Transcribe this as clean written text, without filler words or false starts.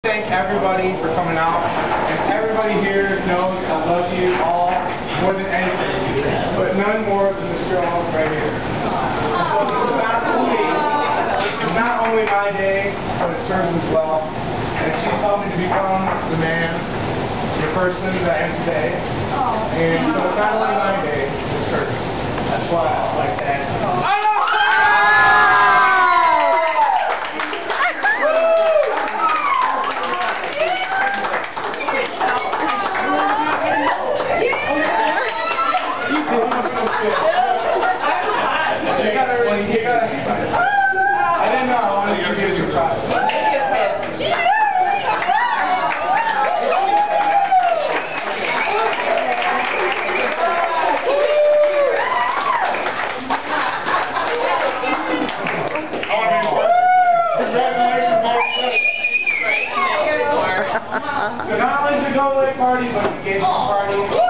Thank everybody for coming out, and everybody here knows I love you all more than anything, but none more than this girl right here. So this is not only my day, but it's hers as well, and she's helped me to become the man, the person that I am today, and so it's not only my day, it's hers. That's why I like to ask you. I didn't know. I wanted to give you a surprise. Congratulations, so not only is it a go-away party, but an engagement party.